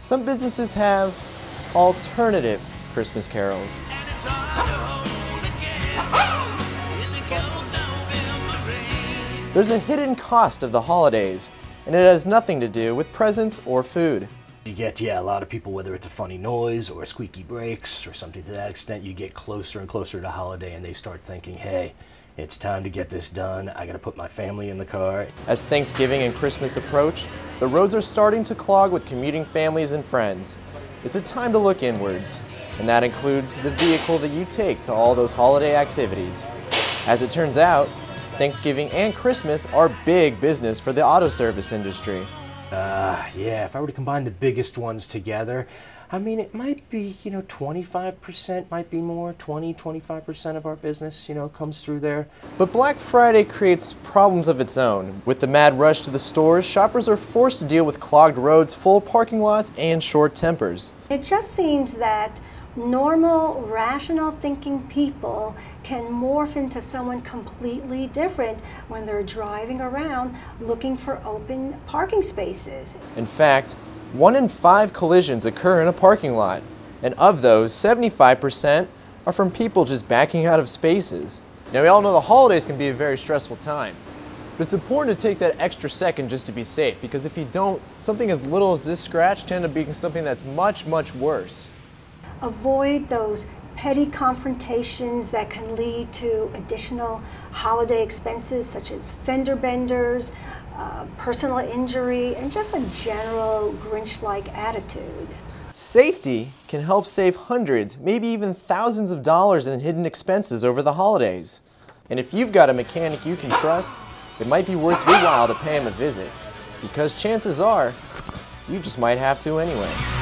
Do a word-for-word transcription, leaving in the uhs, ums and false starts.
some businesses have alternative Christmas carols. There's a hidden cost of the holidays, and it has nothing to do with presents or food. You get, yeah, a lot of people, whether it's a funny noise or squeaky brakes or something to that extent, you get closer and closer to holiday and they start thinking, hey, it's time to get this done. I gotta put my family in the car. As Thanksgiving and Christmas approach, the roads are starting to clog with commuting families and friends. It's a time to look inwards, and that includes the vehicle that you take to all those holiday activities. As it turns out, Thanksgiving and Christmas are big business for the auto service industry. Uh, yeah, if I were to combine the biggest ones together, I mean, it might be, you know, twenty-five percent might be more, twenty, twenty-five percent of our business, you know, comes through there. But Black Friday creates problems of its own. With the mad rush to the stores, shoppers are forced to deal with clogged roads, full parking lots, and short tempers. It just seems that normal, rational thinking people can morph into someone completely different when they're driving around looking for open parking spaces. In fact, one in five collisions occur in a parking lot, and of those, seventy-five percent are from people just backing out of spaces. Now, we all know the holidays can be a very stressful time, but it's important to take that extra second just to be safe, because if you don't, something as little as this scratch can end up being something that's much, much worse. Avoid those petty confrontations that can lead to additional holiday expenses such as fender benders, uh, personal injury, and just a general Grinch-like attitude. Safety can help save hundreds, maybe even thousands of dollars in hidden expenses over the holidays. And if you've got a mechanic you can trust, it might be worth your while to pay him a visit, because chances are, you just might have to anyway.